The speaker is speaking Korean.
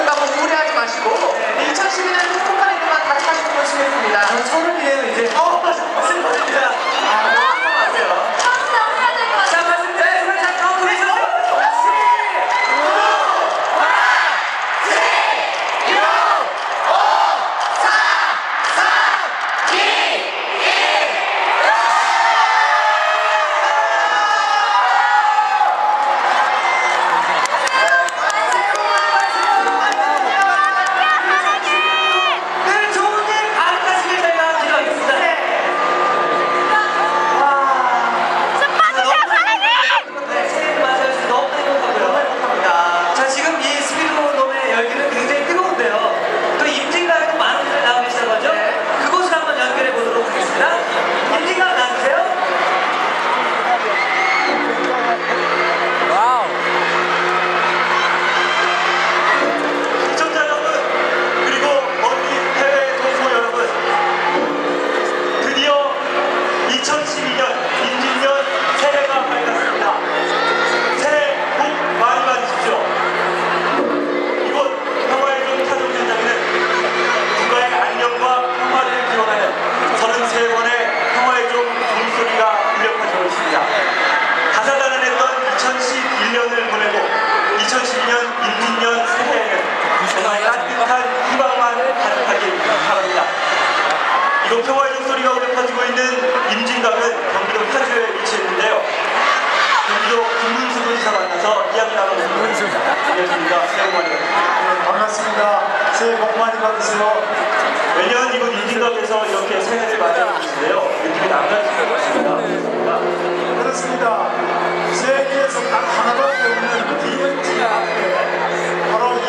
너무 무리하지 마시고 2012년 행복한 해 동안 다짐하시고 보시겠습니다. 저 30이에요 이제. 슬퍼집니다. 안녕하세요. 자, 맞습니다. 손을 잘 가운데 해주세요. 이곳 평화의 종소리가 울려 퍼지고 있는 임진각은 경기도 파주에 위치했는데요. 경기도 김문수도지사 만나서 이야기 나눠보겠습니다. 안녕하십니까. 새해 복 많이 받으세요. 반갑습니다. 새해 복 많이 받으세요. 매년 이곳 임진각에서 이렇게 새해를 맞이하고 계신데요. 느낌이 남다르실 것 같습니다. 그렇습니다. 세계에서 딱 하나밖에 없는 김은지 앞에 바로